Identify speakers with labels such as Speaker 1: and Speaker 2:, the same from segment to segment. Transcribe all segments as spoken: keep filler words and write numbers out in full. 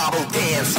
Speaker 1: marble dance.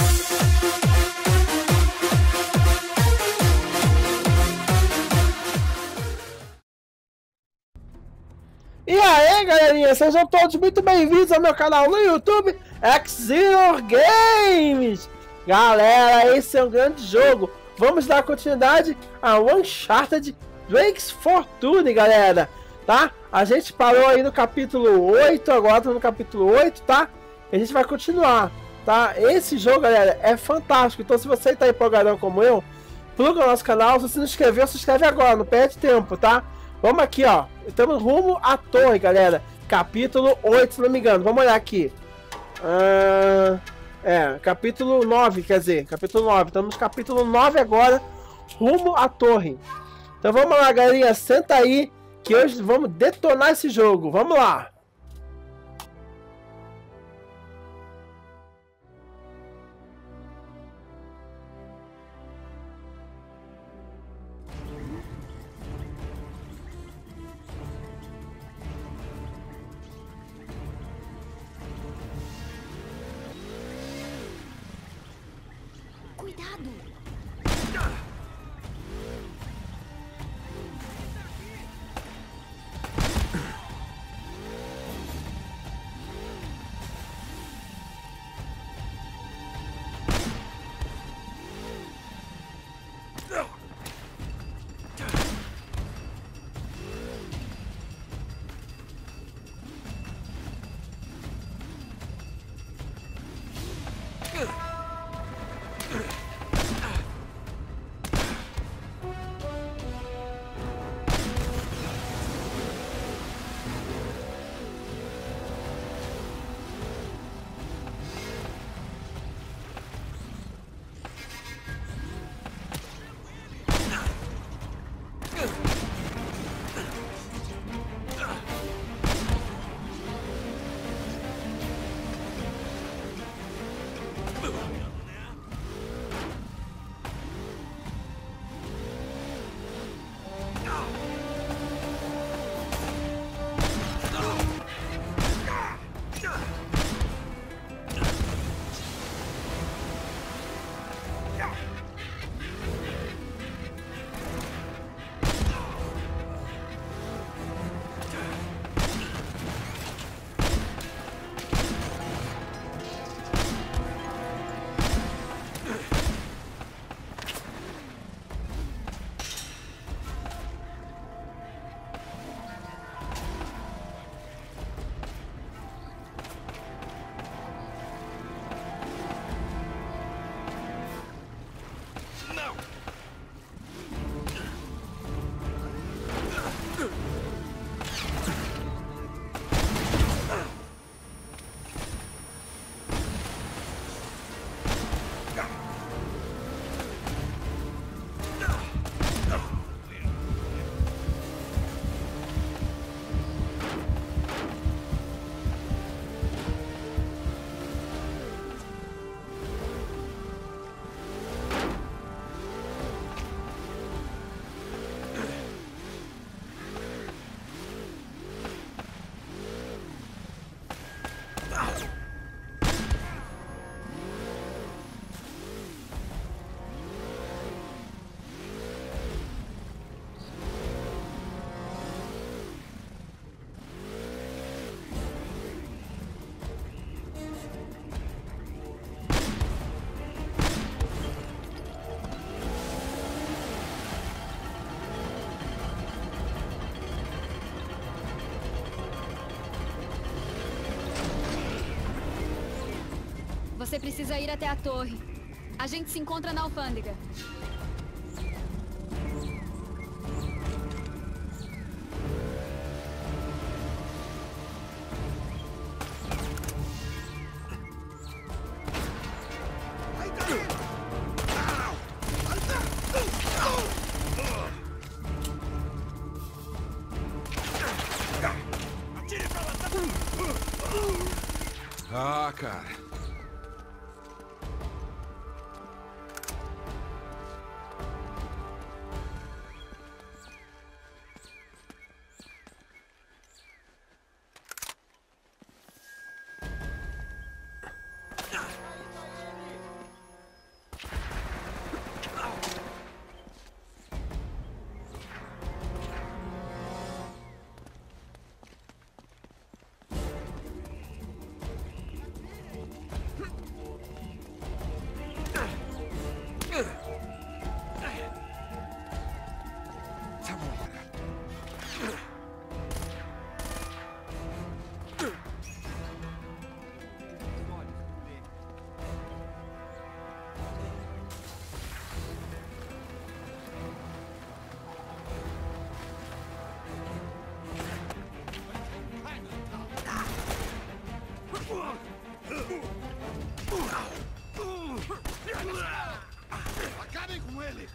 Speaker 2: E aí, galerinha, sejam todos muito bem-vindos ao meu canal no YouTube, Xenor Games. Galera, esse é um grande jogo. Vamos dar continuidade a Uncharted Drake's Fortune, galera, tá? A gente parou aí no capítulo oito, agora estamos no capítulo oito, tá? E a gente vai continuar, tá? Esse jogo, galera, é fantástico. Então, se você tá empolgadão como eu, pluga no nosso canal. Se você não se inscreveu, se inscreve agora, não perde tempo, tá? Vamos aqui, ó. Estamos rumo à torre, galera. Capítulo oito, se não me engano. Vamos olhar aqui. Ah, é, capítulo nove, quer dizer, capítulo nove. Estamos no capítulo nove agora, rumo à torre. Então vamos lá, galerinha. Senta aí, que hoje vamos detonar esse jogo. Vamos lá.
Speaker 3: Cuidado! Você precisa ir até a torre. A gente se encontra na alfândega.
Speaker 4: Ah, cara. Acabem com ele!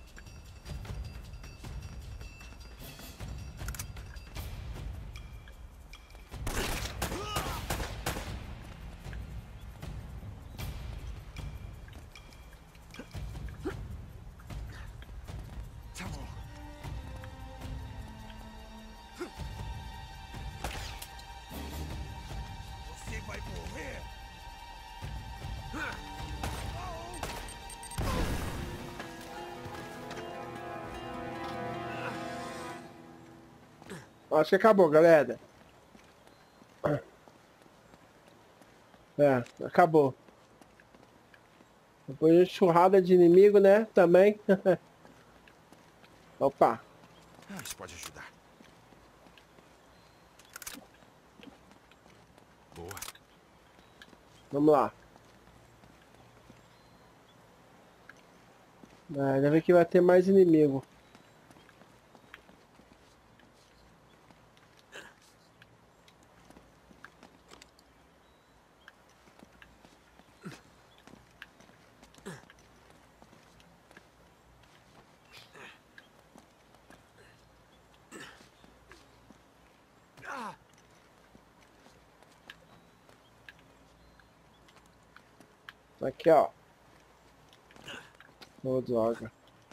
Speaker 4: Tá bom. Você vai morrer!
Speaker 2: Acho que acabou, galera. É, acabou. Depois de churrada de inimigo, né? Também. Opa.
Speaker 4: Ah, isso pode ajudar. Boa.
Speaker 2: Vamos lá. Ah, já vê que vai ter mais inimigo. Aqui, ó. Ô, droga.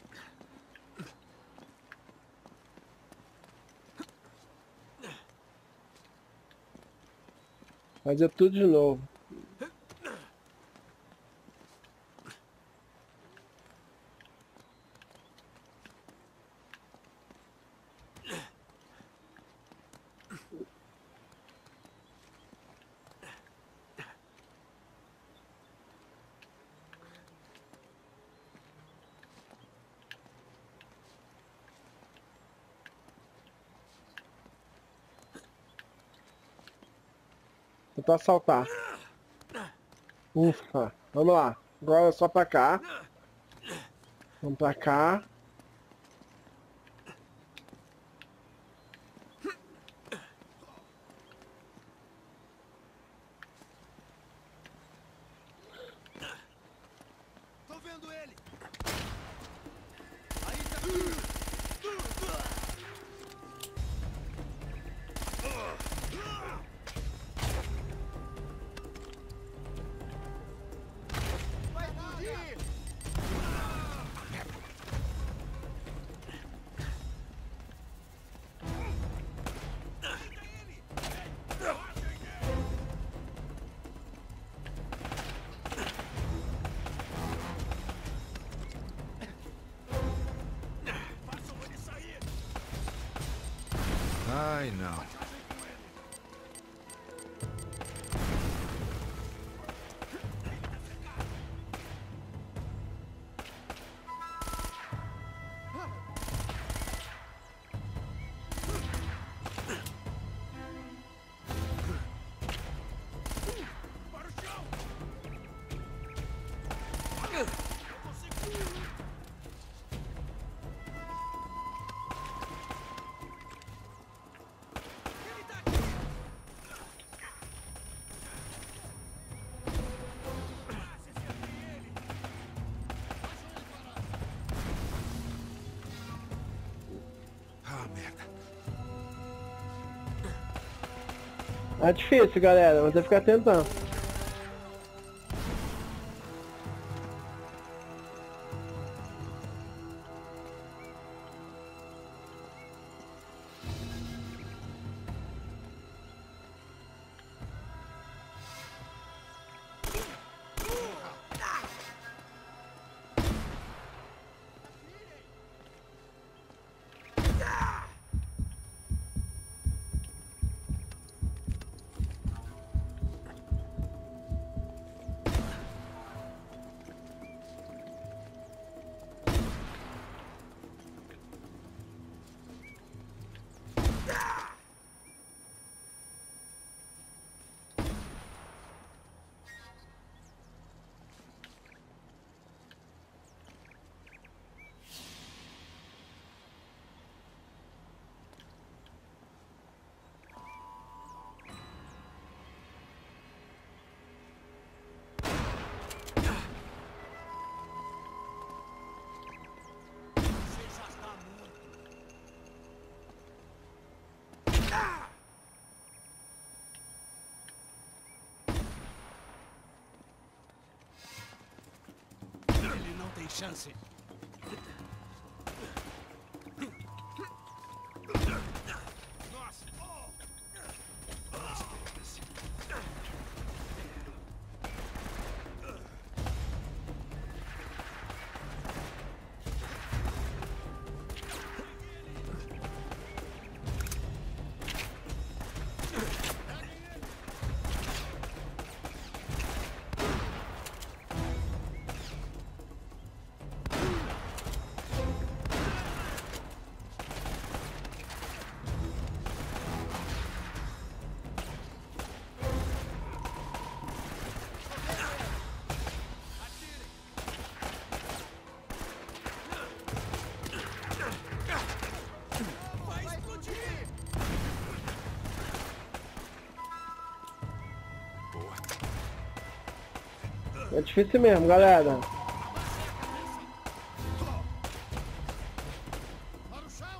Speaker 2: Fazer tudo de novo. Vou pra saltar. Ufa. Vamos lá. Agora é só pra cá. Vamos pra cá.
Speaker 4: Tô vendo ele! Aí tá... Vai fugir! Ai, não. Para o chão! Eu consigo! Ah, merda.
Speaker 2: É difícil, galera. Vou ter que ficar tentando.
Speaker 4: chance. Nossa!
Speaker 2: É difícil mesmo, galera.
Speaker 4: Para o chão!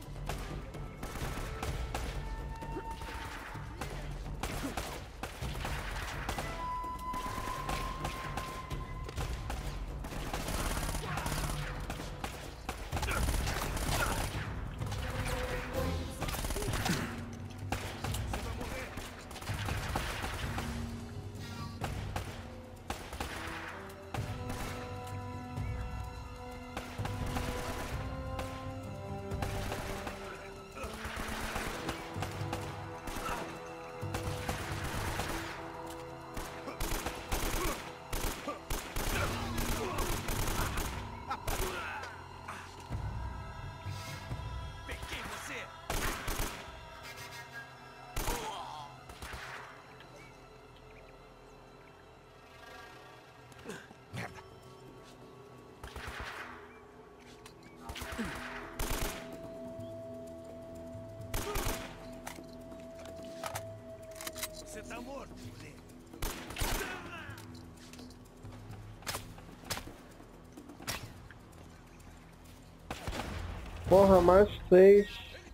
Speaker 4: Peguei você! Merda! Você tá morto, moleque!
Speaker 2: Porra, mais seis.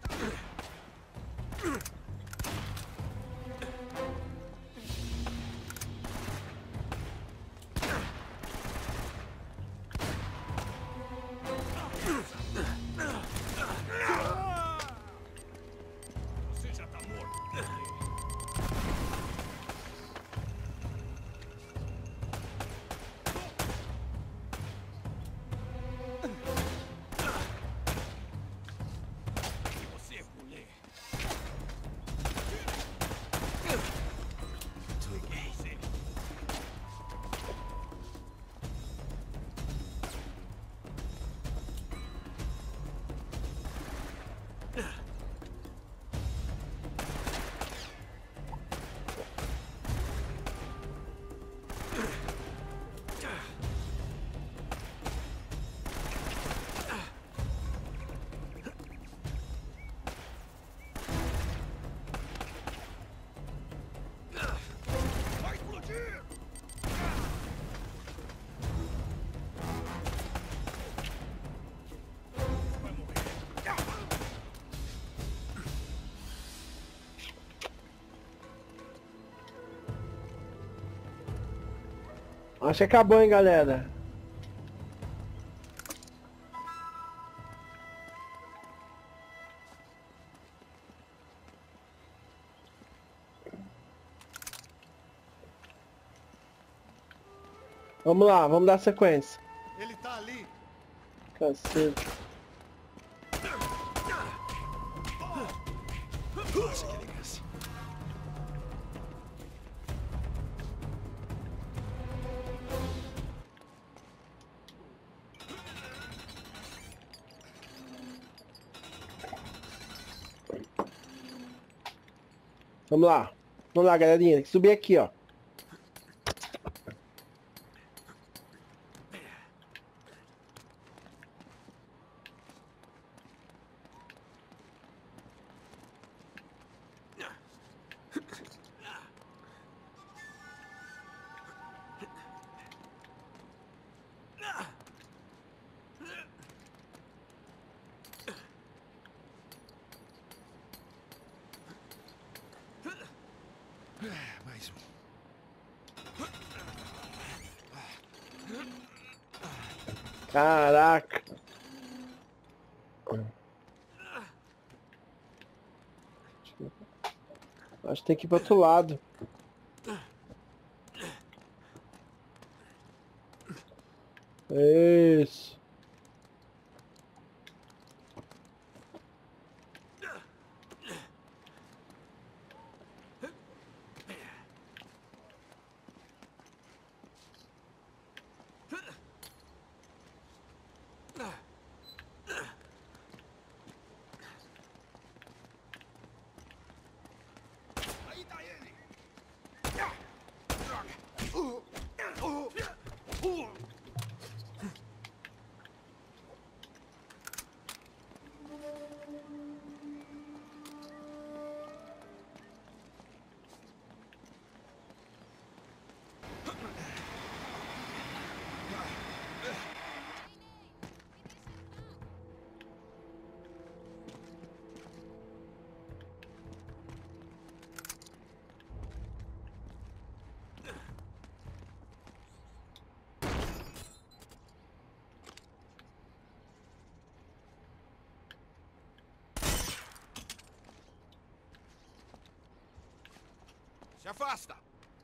Speaker 4: Você já tá morto! E você, mulher? Peguei você! Vai explodir! Vai morrer!
Speaker 2: Acho que acabou, hein, galera. Vamos lá, vamos dar sequência.
Speaker 4: Ele tá ali!
Speaker 2: Cacete.
Speaker 4: Nossa, que elegância!
Speaker 2: Vamos lá. Vamos lá, galerinha. Tem que subir aqui, ó.
Speaker 4: Mais um.
Speaker 2: Caraca. Acho que tem que ir pro outro lado. Isso.
Speaker 4: Aí tá ele! Droga! Se afasta!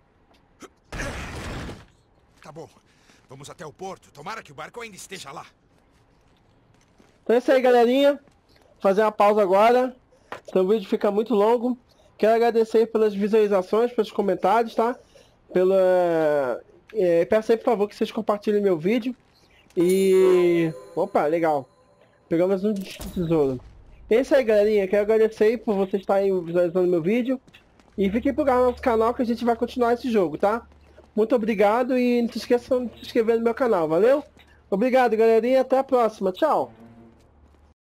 Speaker 4: Tá bom. Vamos até o porto. Tomara que o barco ainda esteja lá.
Speaker 2: Então é isso aí, galerinha. Vou fazer uma pausa agora. Senão o vídeo fica muito longo. Quero agradecer pelas visualizações, pelos comentários, tá? Pela... É, peço aí, por favor, que vocês compartilhem meu vídeo. E... Opa, legal. Pegamos um tesouro. É isso aí, galerinha. Quero agradecer por vocês estarem visualizando meu vídeo. E fiquem por lá no nosso canal que a gente vai continuar esse jogo, tá? Muito obrigado e não se esqueçam de se inscrever no meu canal, valeu? Obrigado, galerinha. Até a próxima. Tchau.